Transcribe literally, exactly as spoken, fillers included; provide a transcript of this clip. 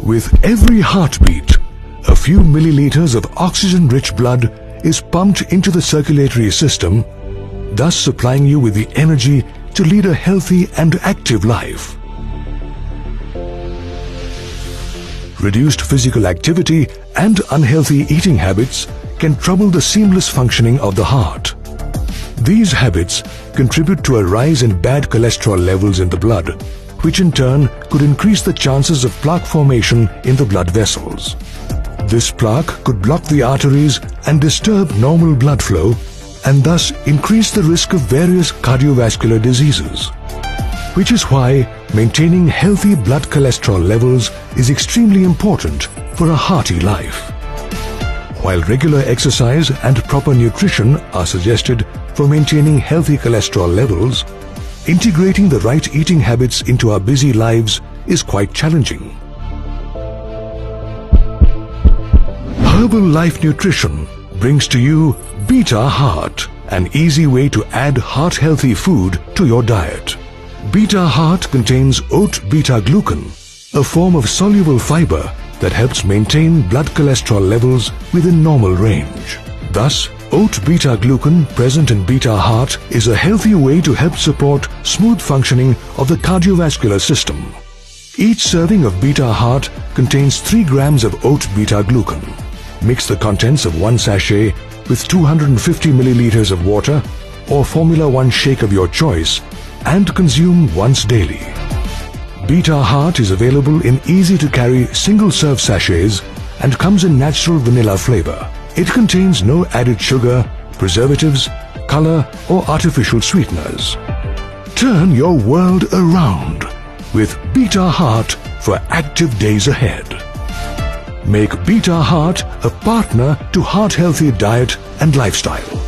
With every heartbeat, a few milliliters of oxygen-rich blood is pumped into the circulatory system, thus supplying you with the energy to lead a healthy and active life. Reduced physical activity and unhealthy eating habits can trouble the seamless functioning of the heart. These habits contribute to a rise in bad cholesterol levels in the blood, which in turn could increase the chances of plaque formation in the blood vessels. This plaque could block the arteries and disturb normal blood flow, and thus increase the risk of various cardiovascular diseases. Which is why maintaining healthy blood cholesterol levels is extremely important for a hearty life. While regular exercise and proper nutrition are suggested for maintaining healthy cholesterol levels, integrating the right eating habits into our busy lives is quite challenging. Herbal Life Nutrition brings to you Beta Heart, an easy way to add heart-healthy food to your diet. Beta Heart contains oat beta-glucan, a form of soluble fiber that helps maintain blood cholesterol levels within normal range. Thus, oat beta-glucan present in Beta Heart is a healthy way to help support smooth functioning of the cardiovascular system. Each serving of Beta Heart contains three grams of oat beta-glucan. Mix the contents of one sachet with two hundred fifty milliliters of water or Formula One shake of your choice and consume once daily. Beta Heart is available in easy-to-carry single-serve sachets and comes in natural vanilla flavor. It contains no added sugar, preservatives, color or artificial sweeteners. Turn your world around with Beta Heart for active days ahead. Make Beta Heart a partner to heart-healthy diet and lifestyle.